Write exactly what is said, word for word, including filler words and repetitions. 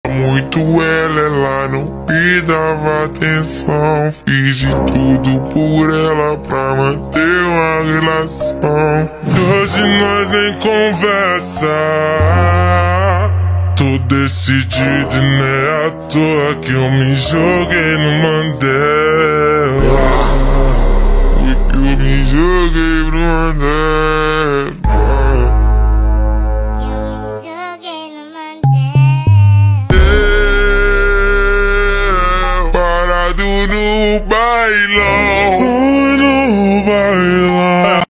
Muito ela, ela não me dava atenção. Fiz de tudo por ela pra manter uma relação. Hoje nós nem conversa. Tô decidido e não é à toa que eu me joguei no Mandela. Porque eu me joguei pro Mandela. Parado no bailão.